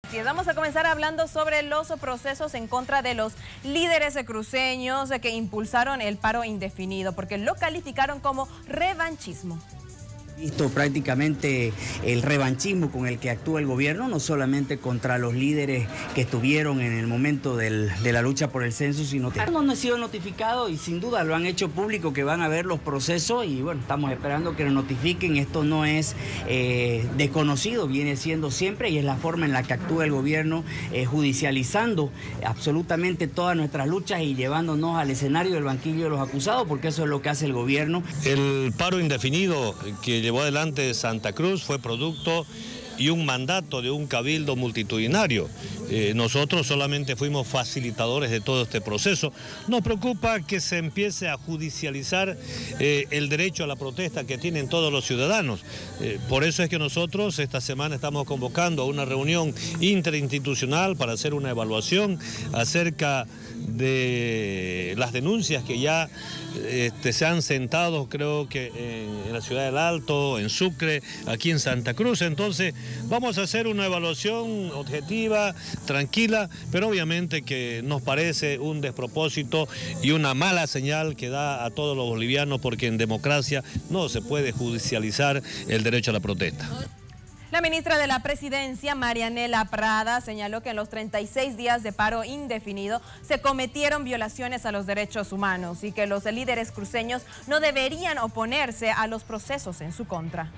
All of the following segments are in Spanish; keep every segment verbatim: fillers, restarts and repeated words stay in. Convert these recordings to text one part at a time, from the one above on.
Y vamos a comenzar hablando sobre los procesos en contra de los líderes cruceños que impulsaron el paro indefinido, porque lo calificaron como revanchismo. Visto prácticamente el revanchismo con el que actúa el gobierno, no solamente contra los líderes que estuvieron en el momento del, de la lucha por el censo, sino que no han sido notificados y sin duda lo han hecho público que van a ver los procesos y bueno, estamos esperando que nos notifiquen. Esto no es eh, desconocido, viene siendo siempre y es la forma en la que actúa el gobierno, eh, judicializando absolutamente todas nuestras luchas y llevándonos al escenario del banquillo de los acusados, porque eso es lo que hace el gobierno. El paro indefinido que llevó adelante Santa Cruz fue producto y un mandato de un cabildo multitudinario. Eh, nosotros solamente fuimos facilitadores de todo este proceso. Nos preocupa que se empiece a judicializar eh, el derecho a la protesta que tienen todos los ciudadanos. Eh, por eso es que nosotros esta semana estamos convocando a una reunión interinstitucional para hacer una evaluación acerca de las denuncias que ya este, se han sentado, creo que en, en la ciudad del Alto, en Sucre, aquí en Santa Cruz. Entonces vamos a hacer una evaluación objetiva, tranquila, pero obviamente que nos parece un despropósito y una mala señal que da a todos los bolivianos, porque en democracia no se puede judicializar el derecho a la protesta. La ministra de la Presidencia, Marianela Prada, señaló que en los treinta y seis días de paro indefinido se cometieron violaciones a los derechos humanos y que los líderes cruceños no deberían oponerse a los procesos en su contra.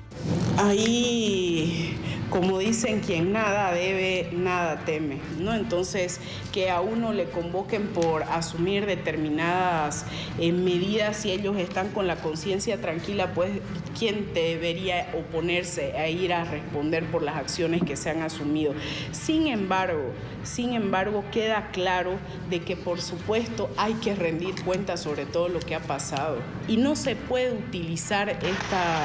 Ahí, como dicen, quien nada debe, nada teme, ¿no? Entonces, que a uno le convoquen por asumir determinadas eh, medidas y ellos están con la conciencia tranquila, pues, ¿quién debería oponerse a ir a responder por las acciones que se han asumido? Sin embargo, sin embargo, queda claro de que, por supuesto, hay que rendir cuentas sobre todo lo que ha pasado. Y no se puede utilizar esta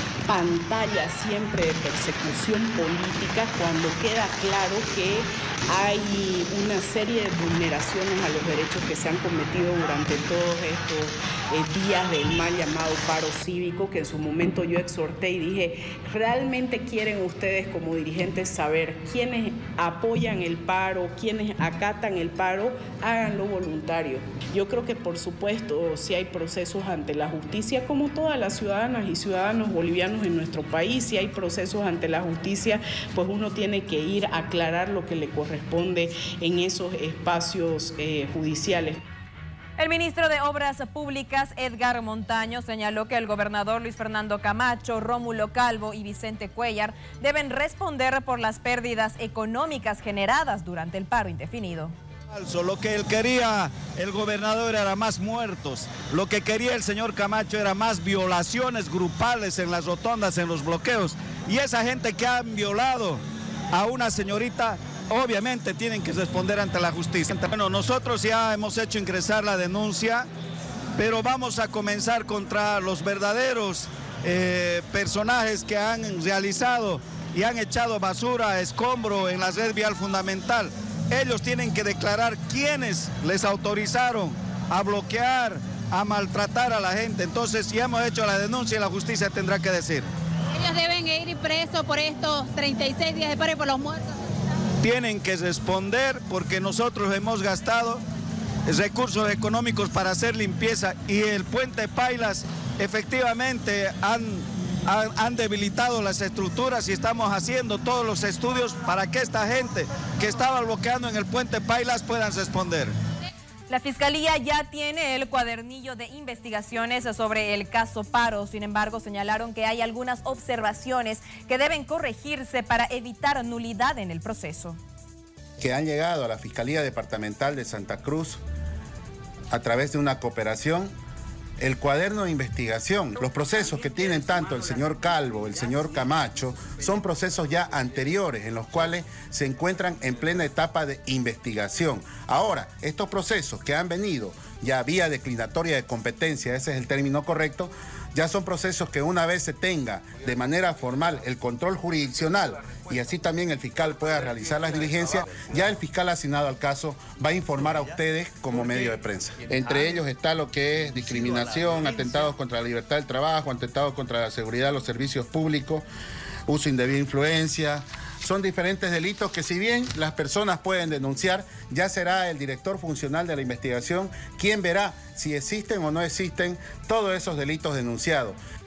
pantalla siempre de persecución política cuando queda claro que hay una serie de vulneraciones a los derechos que se han cometido durante todos estos eh, días del mal llamado paro cívico, que en su momento yo exhorté y dije, ¿realmente quieren ustedes como dirigentes saber quiénes apoyan el paro, quiénes acatan el paro? Háganlo voluntario. Yo creo que por supuesto si hay procesos ante la justicia, como todas las ciudadanas y ciudadanos bolivianos en nuestro país, si hay procesos ante la justicia, pues uno tiene que ir a aclarar lo que le corresponde en esos espacios eh, judiciales. El ministro de Obras Públicas, Edgar Montaño, señaló que el gobernador Luis Fernando Camacho, Rómulo Calvo y Vicente Cuellar deben responder por las pérdidas económicas generadas durante el paro indefinido. Lo que él quería, el gobernador, era más muertos. Lo que quería el señor Camacho era más violaciones grupales en las rotondas, en los bloqueos. Y esa gente que han violado a una señorita, obviamente tienen que responder ante la justicia. Bueno, nosotros ya hemos hecho ingresar la denuncia, pero vamos a comenzar contra los verdaderos eh, personajes que han realizado y han echado basura, escombro en la red vial fundamental. Ellos tienen que declarar quiénes les autorizaron a bloquear, a maltratar a la gente. Entonces, ya hemos hecho la denuncia y la justicia tendrá que decir. Ellos deben ir presos por estos treinta y seis días de paro y por los muertos. Tienen que responder porque nosotros hemos gastado recursos económicos para hacer limpieza y el puente Pailas efectivamente han... han debilitado las estructuras y estamos haciendo todos los estudios para que esta gente que estaba bloqueando en el puente Pailas puedan responder. La Fiscalía ya tiene el cuadernillo de investigaciones sobre el caso paro. Sin embargo, señalaron que hay algunas observaciones que deben corregirse para evitar nulidad en el proceso. Que han llegado a la Fiscalía Departamental de Santa Cruz a través de una cooperación. El cuaderno de investigación, los procesos que tienen tanto el señor Calvo, el señor Camacho, son procesos ya anteriores en los cuales se encuentran en plena etapa de investigación. Ahora, estos procesos que han venido ya vía declinatoria de competencia, ese es el término correcto, ya son procesos que una vez se tenga de manera formal el control jurisdiccional y así también el fiscal pueda realizar las diligencias, ya el fiscal asignado al caso va a informar a ustedes como medio de prensa. Entre ellos está lo que es discriminación, atentados contra la libertad del trabajo, atentados contra la seguridad de los servicios públicos, uso indebido de influencia, Son diferentes delitos que, si bien las personas pueden denunciar, ya será el director funcional de la investigación quien verá si existen o no existen todos esos delitos denunciados.